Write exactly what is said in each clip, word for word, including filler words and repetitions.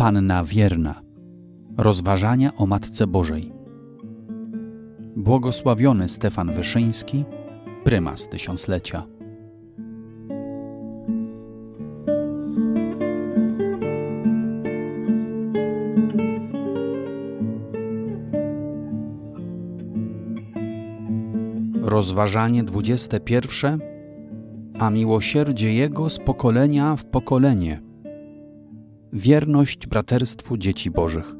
Panna wierna. Rozważania o Matce Bożej. Błogosławiony Stefan Wyszyński, prymas tysiąclecia. Rozważanie dwudzieste pierwsze. A miłosierdzie Jego z pokolenia w pokolenie. Wierność braterstwu dzieci Bożych.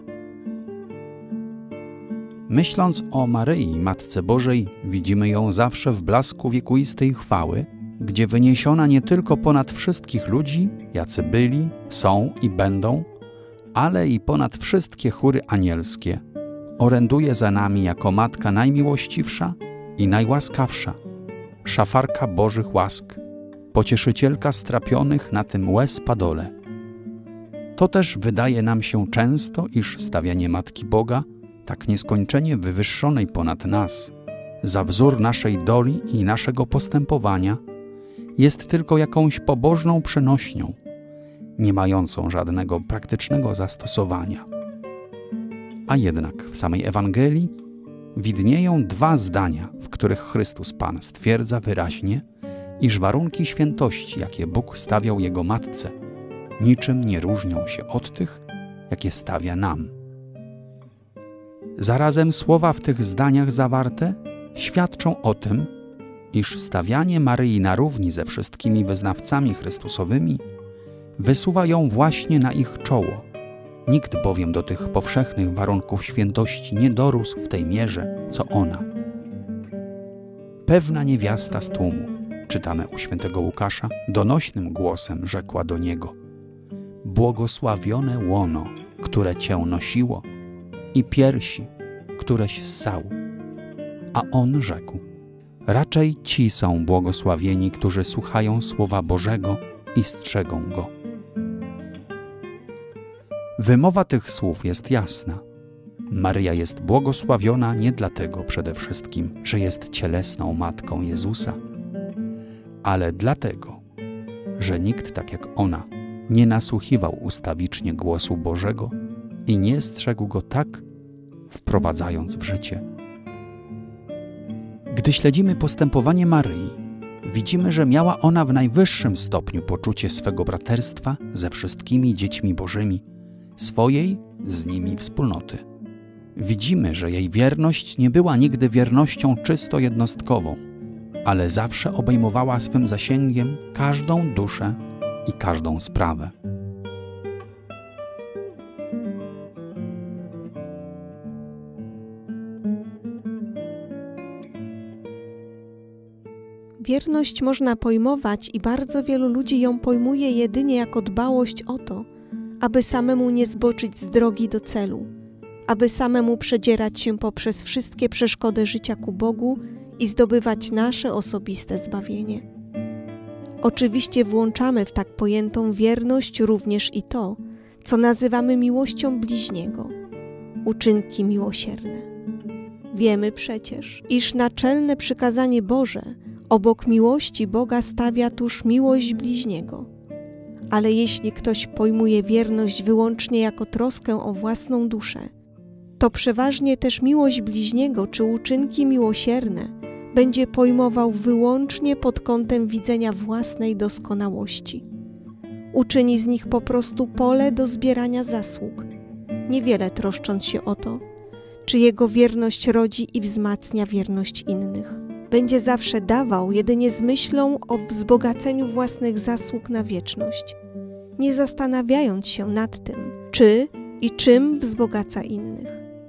Myśląc o Maryi, Matce Bożej, widzimy ją zawsze w blasku wiekuistej chwały, gdzie wyniesiona nie tylko ponad wszystkich ludzi, jacy byli, są i będą, ale i ponad wszystkie chóry anielskie, oręduje za nami jako Matka najmiłościwsza i najłaskawsza, szafarka Bożych łask, pocieszycielka strapionych na tym łez padole. To też wydaje nam się często, iż stawianie Matki Boga, tak nieskończenie wywyższonej ponad nas, za wzór naszej doli i naszego postępowania, jest tylko jakąś pobożną przenośnią, nie mającą żadnego praktycznego zastosowania. A jednak w samej Ewangelii widnieją dwa zdania, w których Chrystus Pan stwierdza wyraźnie, iż warunki świętości, jakie Bóg stawiał Jego Matce, niczym nie różnią się od tych, jakie stawia nam. Zarazem słowa w tych zdaniach zawarte świadczą o tym, iż stawianie Maryi na równi ze wszystkimi wyznawcami chrystusowymi wysuwa ją właśnie na ich czoło. Nikt bowiem do tych powszechnych warunków świętości nie dorósł w tej mierze, co ona. Pewna niewiasta z tłumu, czytamy u świętego Łukasza, donośnym głosem rzekła do niego: błogosławione łono, które cię nosiło, i piersi, któreś ssał. A on rzekł: raczej ci są błogosławieni, którzy słuchają Słowa Bożego i strzegą go. Wymowa tych słów jest jasna. Maryja jest błogosławiona nie dlatego przede wszystkim, że jest cielesną matką Jezusa, ale dlatego, że nikt tak jak ona nie nasłuchiwał ustawicznie głosu Bożego i nie strzegł go tak, wprowadzając w życie. Gdy śledzimy postępowanie Maryi, widzimy, że miała ona w najwyższym stopniu poczucie swego braterstwa ze wszystkimi dziećmi Bożymi, swojej z nimi wspólnoty. Widzimy, że jej wierność nie była nigdy wiernością czysto jednostkową, ale zawsze obejmowała swym zasięgiem każdą duszę i każdą sprawę. Wierność można pojmować i bardzo wielu ludzi ją pojmuje jedynie jako dbałość o to, aby samemu nie zboczyć z drogi do celu, aby samemu przedzierać się poprzez wszystkie przeszkody życia ku Bogu i zdobywać nasze osobiste zbawienie. Oczywiście włączamy w tak pojętą wierność również i to, co nazywamy miłością bliźniego, uczynki miłosierne. Wiemy przecież, iż naczelne przykazanie Boże obok miłości Boga stawia tuż miłość bliźniego. Ale jeśli ktoś pojmuje wierność wyłącznie jako troskę o własną duszę, to przeważnie też miłość bliźniego czy uczynki miłosierne będzie pojmował wyłącznie pod kątem widzenia własnej doskonałości. Uczyni z nich po prostu pole do zbierania zasług, niewiele troszcząc się o to, czy jego wierność rodzi i wzmacnia wierność innych. Będzie zawsze dawał jedynie z myślą o wzbogaceniu własnych zasług na wieczność, nie zastanawiając się nad tym, czy i czym wzbogaca innych.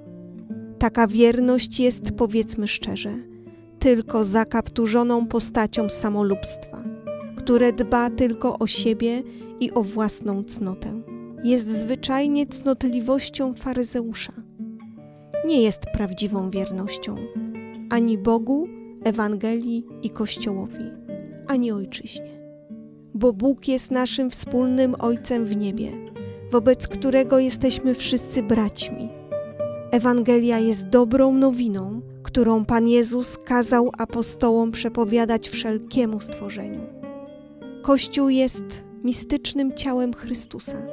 Taka wierność jest, powiedzmy szczerze, tylko zakapturzoną postacią samolubstwa, które dba tylko o siebie i o własną cnotę. Jest zwyczajnie cnotliwością faryzeusza. Nie jest prawdziwą wiernością ani Bogu, Ewangelii i Kościołowi, ani Ojczyźnie. Bo Bóg jest naszym wspólnym Ojcem w niebie, wobec którego jesteśmy wszyscy braćmi. Ewangelia jest dobrą nowiną, którą Pan Jezus kazał apostołom przepowiadać wszelkiemu stworzeniu. Kościół jest mistycznym ciałem Chrystusa,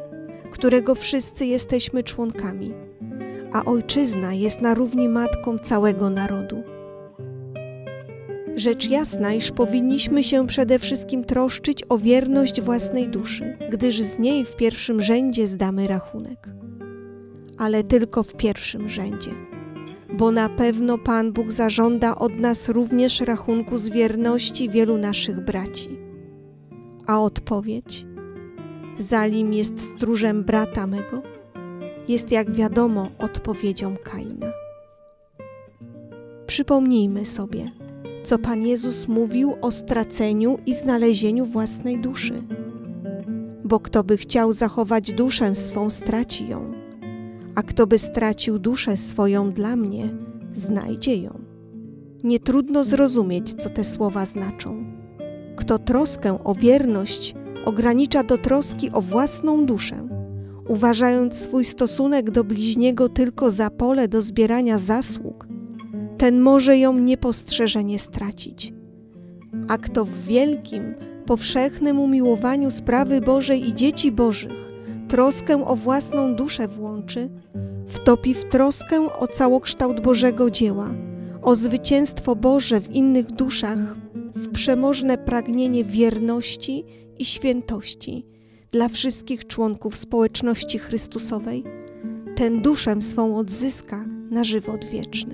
którego wszyscy jesteśmy członkami, a Ojczyzna jest na równi matką całego narodu. Rzecz jasna, iż powinniśmy się przede wszystkim troszczyć o wierność własnej duszy, gdyż z niej w pierwszym rzędzie zdamy rachunek. Ale tylko w pierwszym rzędzie, bo na pewno Pan Bóg zażąda od nas również rachunku z wierności wielu naszych braci. A odpowiedź: zalim jest stróżem brata mego, jest, jak wiadomo, odpowiedzią Kaina. Przypomnijmy sobie, co Pan Jezus mówił o straceniu i znalezieniu własnej duszy. Bo kto by chciał zachować duszę swą, straci ją, a kto by stracił duszę swoją dla mnie, znajdzie ją. Nie trudno zrozumieć, co te słowa znaczą. Kto troskę o wierność ogranicza do troski o własną duszę, uważając swój stosunek do bliźniego tylko za pole do zbierania zasług, ten może ją niepostrzeżenie stracić. A kto w wielkim, powszechnym umiłowaniu sprawy Bożej i dzieci Bożych troskę o własną duszę włączy, wtopi w troskę o całokształt Bożego dzieła, o zwycięstwo Boże w innych duszach, w przemożne pragnienie wierności i świętości dla wszystkich członków społeczności Chrystusowej, ten duszę swą odzyska na żywot wieczny.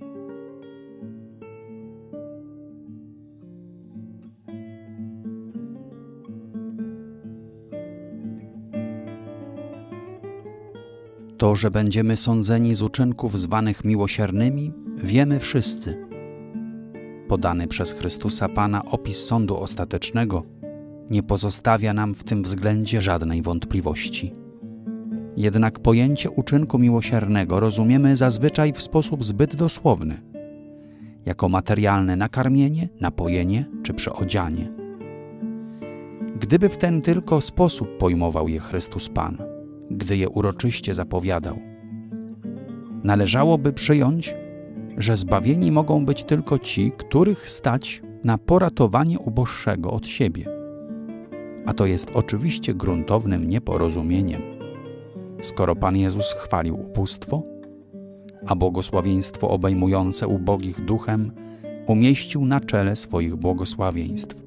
To, że będziemy sądzeni z uczynków zwanych miłosiernymi, wiemy wszyscy. Podany przez Chrystusa Pana opis sądu ostatecznego nie pozostawia nam w tym względzie żadnej wątpliwości. Jednak pojęcie uczynku miłosiernego rozumiemy zazwyczaj w sposób zbyt dosłowny, jako materialne nakarmienie, napojenie czy przyodzianie. Gdyby w ten tylko sposób pojmował je Chrystus Pan, gdy je uroczyście zapowiadał, należałoby przyjąć, że zbawieni mogą być tylko ci, których stać na poratowanie uboższego od siebie. A to jest oczywiście gruntownym nieporozumieniem, skoro Pan Jezus chwalił ubóstwo, a błogosławieństwo obejmujące ubogich duchem umieścił na czele swoich błogosławieństw.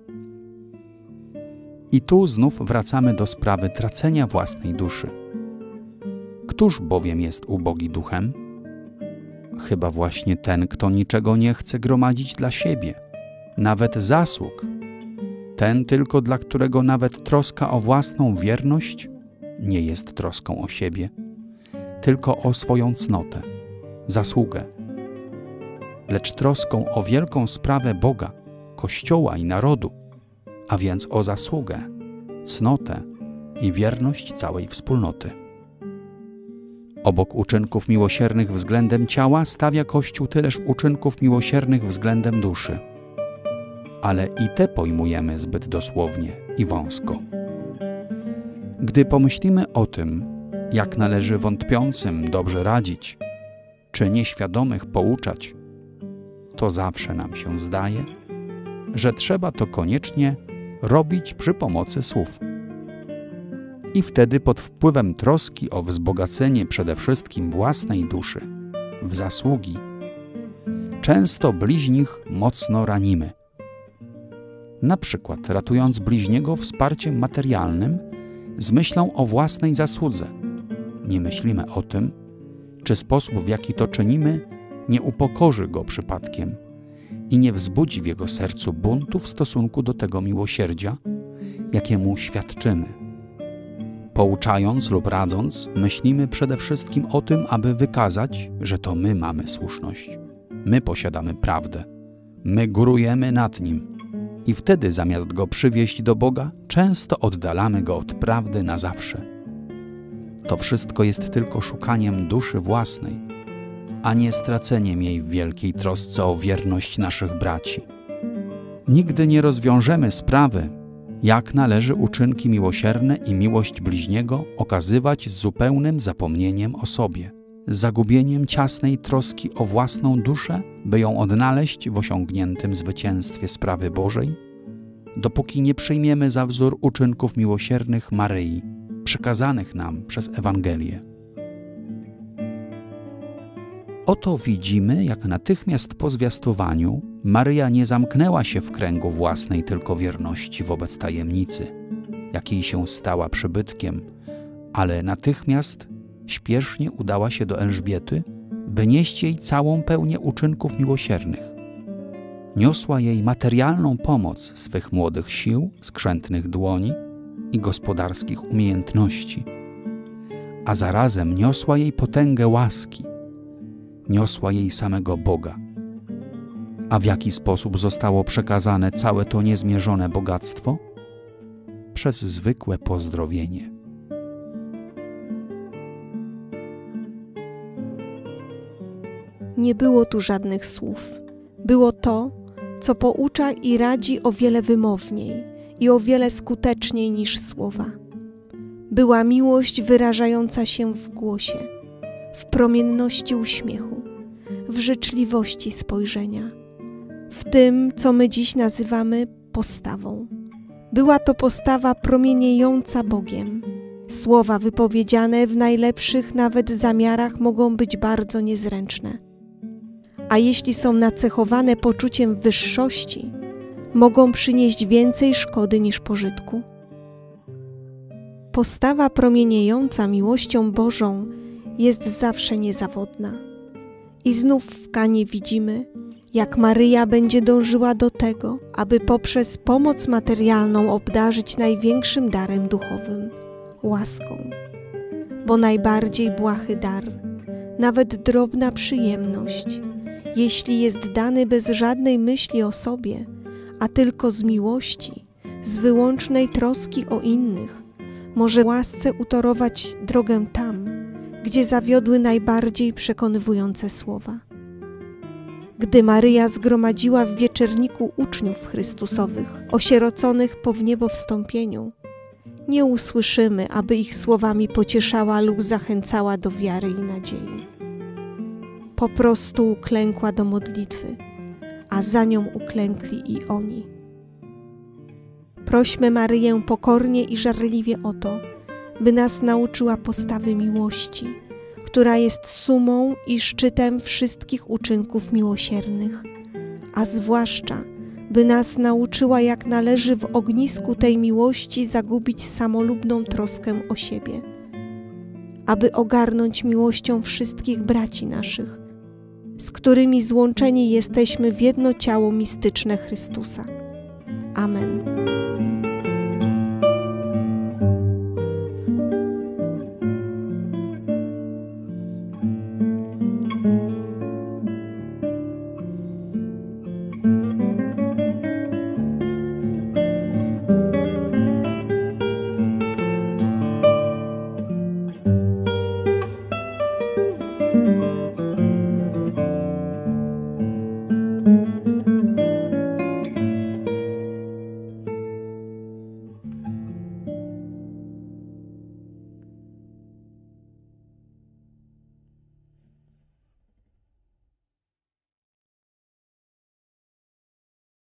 I tu znów wracamy do sprawy tracenia własnej duszy. Któż bowiem jest ubogi duchem? Chyba właśnie ten, kto niczego nie chce gromadzić dla siebie, nawet zasług. Ten tylko, dla którego nawet troska o własną wierność nie jest troską o siebie, tylko o swoją cnotę, zasługę, lecz troską o wielką sprawę Boga, Kościoła i narodu, a więc o zasługę, cnotę i wierność całej wspólnoty. Obok uczynków miłosiernych względem ciała stawia Kościół tyleż uczynków miłosiernych względem duszy. Ale i te pojmujemy zbyt dosłownie i wąsko. Gdy pomyślimy o tym, jak należy wątpiącym dobrze radzić, czy nieświadomych pouczać, to zawsze nam się zdaje, że trzeba to koniecznie robić przy pomocy słów. I wtedy pod wpływem troski o wzbogacenie przede wszystkim własnej duszy, w zasługi, często bliźnich mocno ranimy. Na przykład ratując bliźniego wsparciem materialnym z myślą o własnej zasłudze. Nie myślimy o tym, czy sposób, w jaki to czynimy, nie upokorzy go przypadkiem i nie wzbudzi w jego sercu buntu w stosunku do tego miłosierdzia, jakiemu świadczymy. Pouczając lub radząc, myślimy przede wszystkim o tym, aby wykazać, że to my mamy słuszność, my posiadamy prawdę, my górujemy nad nim i wtedy zamiast go przywieźć do Boga, często oddalamy go od prawdy na zawsze. To wszystko jest tylko szukaniem duszy własnej, a nie straceniem jej w wielkiej trosce o wierność naszych braci. Nigdy nie rozwiążemy sprawy, jak należy uczynki miłosierne i miłość bliźniego okazywać z zupełnym zapomnieniem o sobie, z zagubieniem ciasnej troski o własną duszę, by ją odnaleźć w osiągniętym zwycięstwie sprawy Bożej, dopóki nie przyjmiemy za wzór uczynków miłosiernych Maryi, przekazanych nam przez Ewangelię. Oto widzimy, jak natychmiast po zwiastowaniu Maryja nie zamknęła się w kręgu własnej tylko wierności wobec tajemnicy, jakiej się stała przybytkiem, ale natychmiast śpiesznie udała się do Elżbiety, by nieść jej całą pełnię uczynków miłosiernych. Niosła jej materialną pomoc swych młodych sił, skrzętnych dłoni i gospodarskich umiejętności, a zarazem niosła jej potęgę łaski, niosła jej samego Boga. A w jaki sposób zostało przekazane całe to niezmierzone bogactwo? Przez zwykłe pozdrowienie. Nie było tu żadnych słów. Było to, co poucza i radzi o wiele wymowniej i o wiele skuteczniej niż słowa. Była miłość wyrażająca się w głosie, w promienności uśmiechu, w życzliwości spojrzenia, w tym, co my dziś nazywamy postawą. Była to postawa promieniejąca Bogiem. Słowa wypowiedziane w najlepszych nawet zamiarach mogą być bardzo niezręczne, a jeśli są nacechowane poczuciem wyższości, mogą przynieść więcej szkody niż pożytku. Postawa promieniejąca miłością Bożą jest zawsze niezawodna. I znów w Kanie widzimy, jak Maryja będzie dążyła do tego, aby poprzez pomoc materialną obdarzyć największym darem duchowym – łaską. Bo najbardziej błahy dar, nawet drobna przyjemność, jeśli jest dany bez żadnej myśli o sobie, a tylko z miłości, z wyłącznej troski o innych, może łasce utorować drogę tam, gdzie zawiodły najbardziej przekonywujące słowa. Gdy Maryja zgromadziła w wieczerniku uczniów Chrystusowych, osieroconych po wniebowstąpieniu, nie usłyszymy, aby ich słowami pocieszała lub zachęcała do wiary i nadziei. Po prostu uklękła do modlitwy, a za nią uklękli i oni. Prośmy Maryję pokornie i żarliwie o to, by nas nauczyła postawy miłości, która jest sumą i szczytem wszystkich uczynków miłosiernych, a zwłaszcza, by nas nauczyła, jak należy w ognisku tej miłości zagubić samolubną troskę o siebie, aby ogarnąć miłością wszystkich braci naszych, z którymi złączeni jesteśmy w jedno ciało mistyczne Chrystusa. Amen.